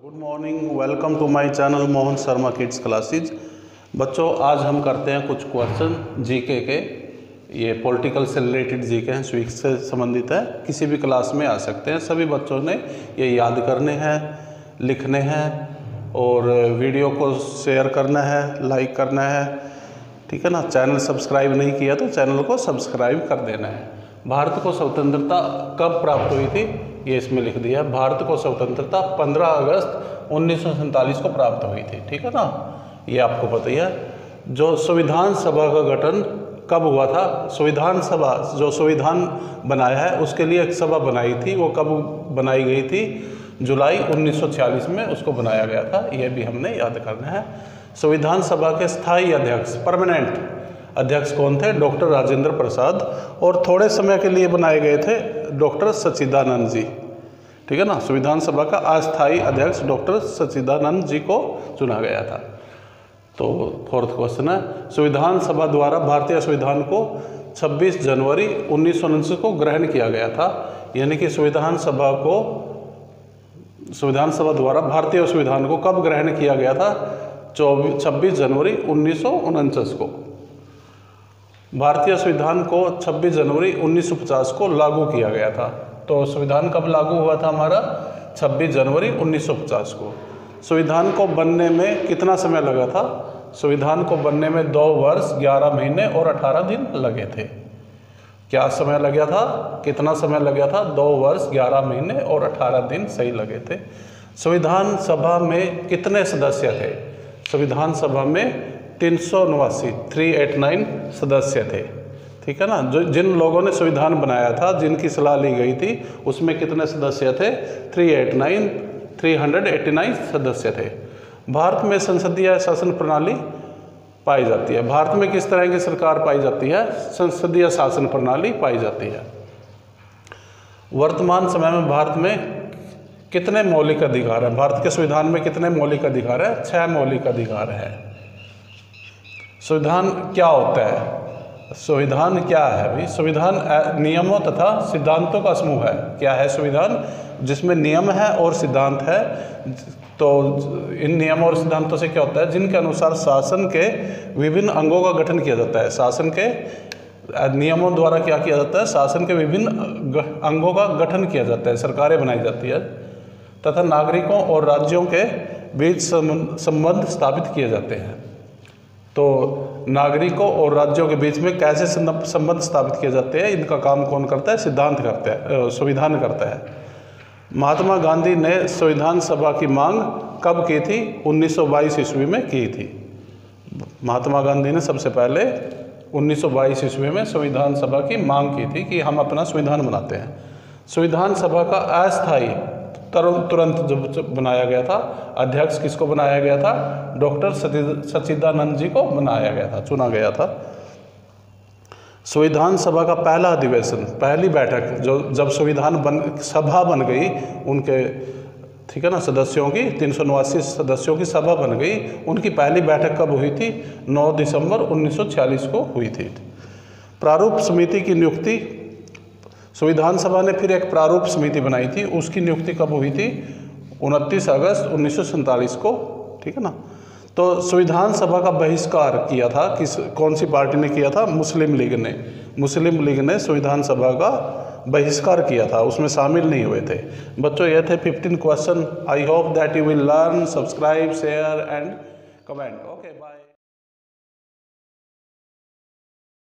Good morning, welcome to my channel Mohan Sharma kids classes. बच्चों, आज हम करते हैं कुछ क्वेश्चन जीके के। ये पॉलिटिकल से रिलेटेड जीके हैं, स्वीक से संबंधित है, किसी भी क्लास में आ सकते हैं। सभी बच्चों ने ये याद करने हैं, लिखने हैं और वीडियो को शेयर करना है, लाइक करना है, ठीक है ना। चैनल सब्सक्राइब नहीं किया तो चैनल को सब्सक्राइब कर देना है। भारत को स्वतंत्रता कब प्राप्त हुई थी, ये इसमें लिख दिया। भारत को स्वतंत्रता 15 अगस्त 1947 को प्राप्त हुई थी, ठीक है ना, ये आपको पता ही है। जो संविधान सभा का गठन कब हुआ था, संविधान सभा जो संविधान बनाया है उसके लिए एक सभा बनाई थी, वो कब बनाई गई थी, जुलाई 1946 में उसको बनाया गया था, ये भी हमने याद करना है। संविधान सभा के स्थायी अध्यक्ष, परमानेंट अध्यक्ष कौन थे, डॉक्टर राजेंद्र प्रसाद, और थोड़े समय के लिए बनाए गए थे डॉक्टर सच्चिदानंद जी, ठीक है ना। संविधान सभा का अस्थायी अध्यक्ष डॉक्टर सच्चिदानंद जी को चुना गया था। तो फोर्थ क्वेश्चन है, संविधान सभा द्वारा भारतीय संविधान को 26 जनवरी 1949 को ग्रहण किया गया था। यानी कि संविधान सभा द्वारा भारतीय संविधान को कब ग्रहण किया गया था, 26 जनवरी 1949 को। भारतीय संविधान को 26 जनवरी 1950 को लागू किया गया था। तो संविधान कब लागू हुआ था हमारा, 26 जनवरी 1950 को। संविधान को बनने में कितना समय लगा था, संविधान को बनने में 2 वर्ष 11 महीने और 18 दिन लगे थे। क्या समय लगा था, कितना समय लगा था, 2 वर्ष 11 महीने और 18 दिन सही लगे थे। संविधान सभा में कितने सदस्य थे, संविधान सभा में 389 सदस्य थे, ठीक है ना। जो जिन लोगों ने संविधान बनाया था, जिनकी सलाह ली गई थी, उसमें कितने सदस्य थे, 389 सदस्य थे। भारत में संसदीय शासन प्रणाली पाई जाती है। भारत में किस तरह की सरकार पाई जाती है, संसदीय शासन प्रणाली पाई जाती है। वर्तमान समय में भारत में कितने मौलिक अधिकार हैं, भारत के संविधान में कितने मौलिक अधिकार हैं, 6 मौलिक अधिकार हैं। संविधान क्या होता है, संविधान क्या है भाई, संविधान नियमों तथा सिद्धांतों का समूह है। क्या है संविधान, जिसमें नियम है और सिद्धांत है। तो इन नियमों और सिद्धांतों से क्या होता है, जिनके अनुसार शासन के विभिन्न अंगों का गठन किया जाता है। शासन के नियमों द्वारा क्या किया जाता है, शासन के विभिन्न अंगों का गठन किया जाता है, सरकारें बनाई जाती है, तथा नागरिकों और राज्यों के बीच संबंध स्थापित किए जाते हैं। तो नागरिकों और राज्यों के बीच में कैसे संबंध स्थापित किए जाते हैं, इनका काम कौन करता है, सिद्धांत करता है, संविधान करता है। महात्मा गांधी ने संविधान सभा की मांग कब की थी, 1922 ईस्वी में की थी। महात्मा गांधी ने सबसे पहले 1922 ईस्वी में संविधान सभा की मांग की थी कि हम अपना संविधान बनाते हैं। संविधान सभा का अस्थायी तुरंत जब बनाया गया था, अध्यक्ष किसको बनाया गया था, डॉक्टर सच्चिदानंद जी को बनाया गया था, चुना गया था। संविधान सभा का पहला अधिवेशन, पहली बैठक, जो जब सभा बन गई उनके, ठीक है ना, सदस्यों की 389 सदस्यों की सभा बन गई, उनकी पहली बैठक कब हुई थी, 9 दिसंबर 1946 को हुई थी। प्रारूप समिति की नियुक्ति, संविधान सभा ने फिर एक प्रारूप समिति बनाई थी, उसकी नियुक्ति कब हुई थी, 29 अगस्त 1947 को, ठीक है ना। तो संविधान सभा का बहिष्कार किया था कौन सी पार्टी ने किया था, मुस्लिम लीग ने। मुस्लिम लीग ने संविधान सभा का बहिष्कार किया था, उसमें शामिल नहीं हुए थे। बच्चों, ये थे 15 question. I hope that you will learn, subscribe, share and comment. Okay, bye.